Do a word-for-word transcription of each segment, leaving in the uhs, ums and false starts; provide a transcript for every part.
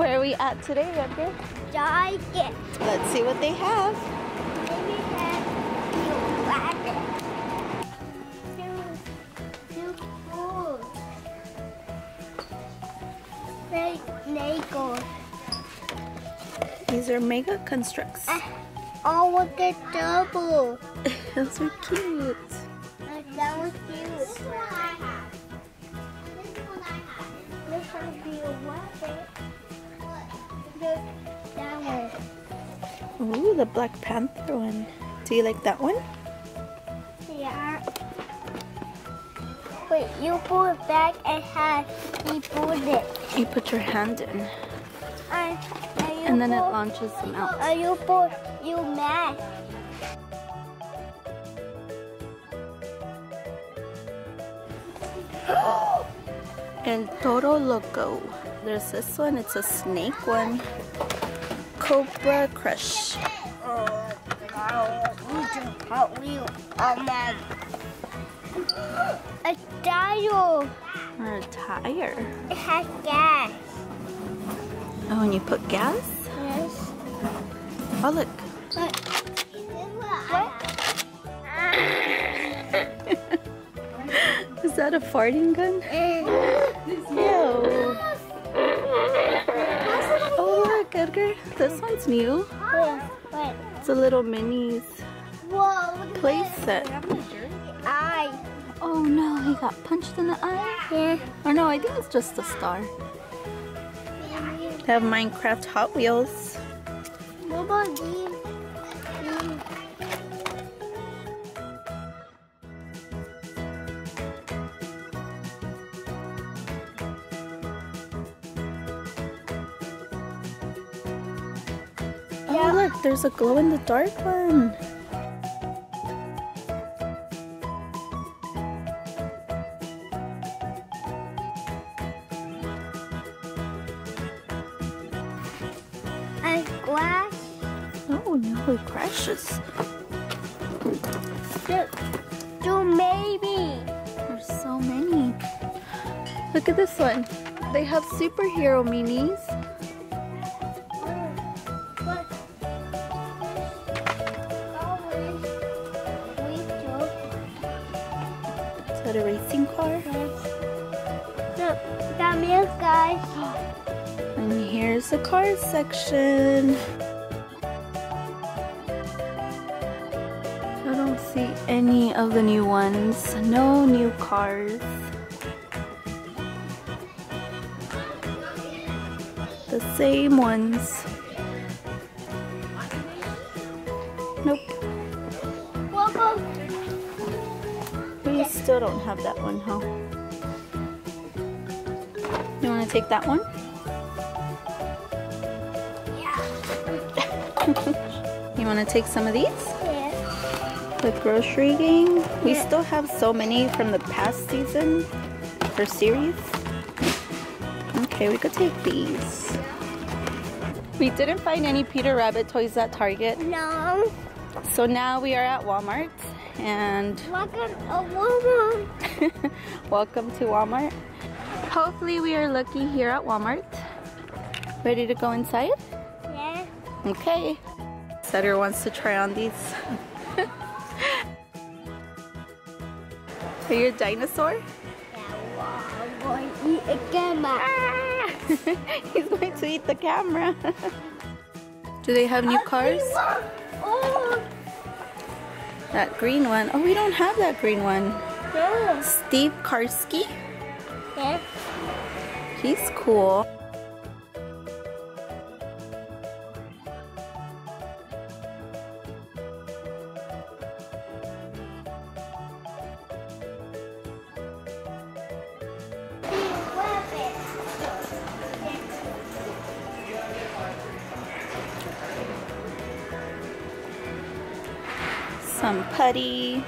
Where are we at today, Edgar? Target. Let's see what they have. Maybe have you rabbit. Two, two food. Like Lego. These are Mega Constructs. Uh, oh, look at double. Those are cute. Uh, that was cute. This one I have. This one I have. This one will be a rabbit. Look, that one. Ooh, the Black Panther one. Do you like that one? Yeah. Wait, you pull it back and have you pull it. You put your hand in, And, and, you and then it pull, launches them out. and you pull you mash. El Toro Loco. There's this one. It's a snake one. Cobra Crush. Oh, Hot Wheel. Oh man. A dial. Or a tire. It has gas. Oh, and you put gas? Yes. Oh, look. But Is that a farting gun? Ew. Oh, look, Edgar. This one's new. Wait, wait. It's a little minis Whoa, look at play this. set. Eye. Oh no, he got punched in the eye? Yeah. Or no, I think it's just a star. They have Minecraft Hot Wheels. What about these? Oh look, there's a glow-in-the-dark one. And glass. Oh no, it crashes. Do, do maybe. There's so many. Look at this one. They have superhero minis. But always we took Is that a racing car? Look, got milk, guys. And here's the cars section. I don't see any of the new ones. No new cars. The same ones. Nope. Welcome. We still don't have that one, huh? You want to take that one? You want to take some of these? Yeah. The grocery gang. We Yeah. still have so many from the past season or series. Okay, we could take these. We didn't find any Peter Rabbit toys at Target. No. So now we are at Walmart and Welcome a woman. welcome to Walmart. Hopefully we are lucky here at Walmart. Ready to go inside? Yeah. Okay. Sutter wants to try on these. Are you a dinosaur? Yeah, well, I'm going to eat a camera. He's going to eat the camera. Do they have new cars? Oh, That green one. Oh, we don't have that green one. no. Steve Karski. Yeah. He's cool. Some putty.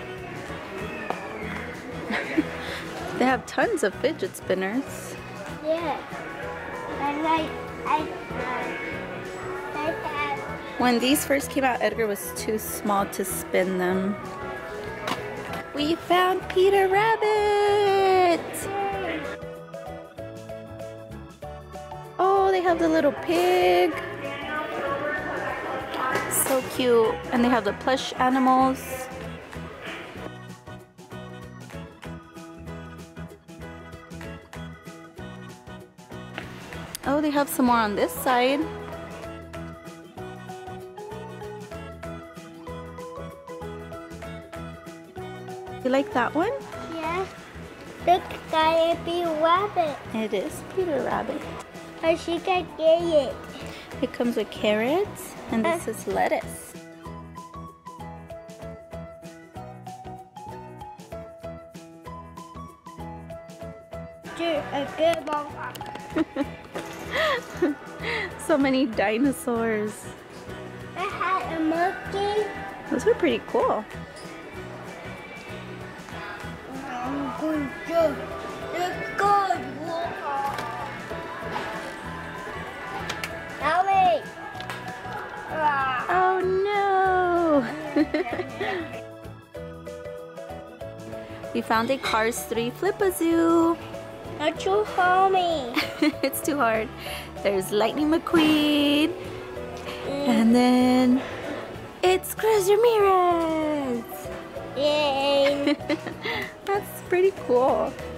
They have tons of fidget spinners. Yeah. I like, I, uh, I have. When these first came out, Edgar was too small to spin them. We found Peter Rabbit! Oh, they have the little pig. So cute. And they have the plush animals. Oh, they have some more on this side. You like that one? Yeah. Look, guy, Peter Rabbit. It is Peter Rabbit. And she can get it. It comes with carrots, and this Uh. is lettuce. Do a good one. So many dinosaurs. I had a monkey. Those are pretty cool. I'm going to the good water. Help me. Ah. Oh no! We found a Cars three Flip-A-Zoo. Not you hold me. It's too hard. There's Lightning McQueen. And then it's Chris Ramirez. Yay. That's pretty cool.